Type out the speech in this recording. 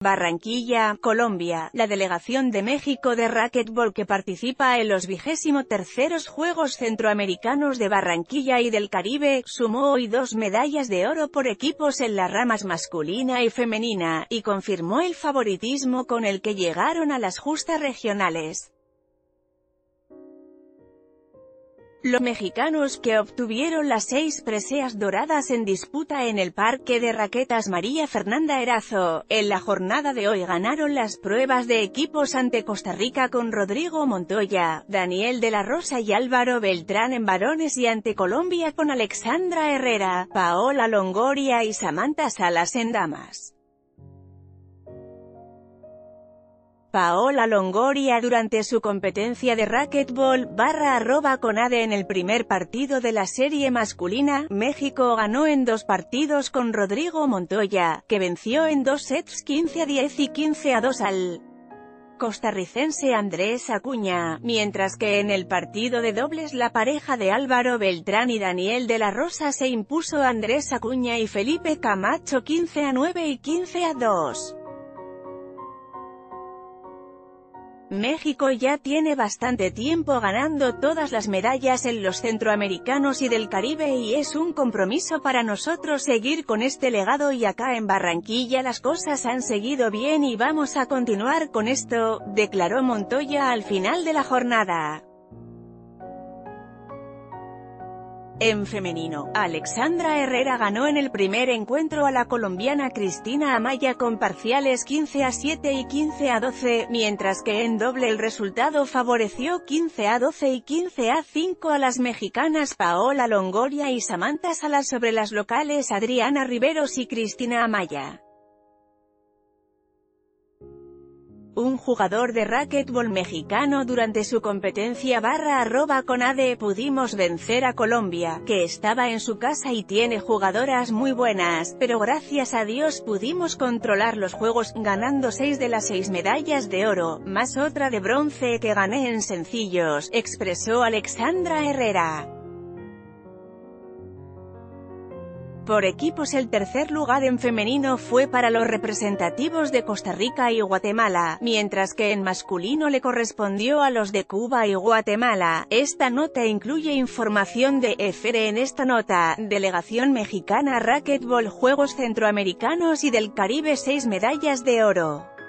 Barranquilla, Colombia. La delegación de México de racquetbol que participa en los 23º Juegos Centroamericanos de Barranquilla y del Caribe, sumó hoy 2 medallas de oro por equipos en las ramas masculina y femenina, y confirmó el favoritismo con el que llegaron a las justas regionales. Los mexicanos, que obtuvieron las 6 preseas doradas en disputa en el Parque de Raquetas María Fernanda Erazo, en la jornada de hoy ganaron las pruebas de equipos ante Costa Rica con Rodrigo Montoya, Daniel de la Rosa y Álvaro Beltrán en varones y ante Colombia con Alexandra Herrera, Paola Longoria y Samantha Salas en damas. Paola Longoria durante su competencia de racquetbol /@conade en el primer partido de la serie masculina, México ganó en 2 partidos con Rodrigo Montoya, que venció en 2 sets 15-10 y 15-2 al costarricense Andrés Acuña, mientras que en el partido de dobles la pareja de Álvaro Beltrán y Daniel de la Rosa se impuso a Andrés Acuña y Felipe Camacho 15-9 y 15-2. México ya tiene bastante tiempo ganando todas las medallas en los centroamericanos y del Caribe y es un compromiso para nosotros seguir con este legado, y acá en Barranquilla las cosas han seguido bien y vamos a continuar con esto, declaró Montoya al final de la jornada. En femenino, Alexandra Herrera ganó en el primer encuentro a la colombiana Cristina Amaya con parciales 15-7 y 15-12, mientras que en doble el resultado favoreció 15-12 y 15-5 a las mexicanas Paola Longoria y Samantha Salas sobre las locales Adriana Riveros y Cristina Amaya. Un jugador de racquetbol mexicano durante su competencia /@conade pudimos vencer a Colombia, que estaba en su casa y tiene jugadoras muy buenas, pero gracias a Dios pudimos controlar los juegos, ganando 6 de las 6 medallas de oro, más otra de bronce que gané en sencillos, expresó Alexandra Herrera. Por equipos el tercer lugar en femenino fue para los representativos de Costa Rica y Guatemala, mientras que en masculino le correspondió a los de Cuba y Guatemala. Esta nota incluye información de EFERE. En esta nota, delegación mexicana racquetbol Juegos Centroamericanos y del Caribe 6 medallas de oro.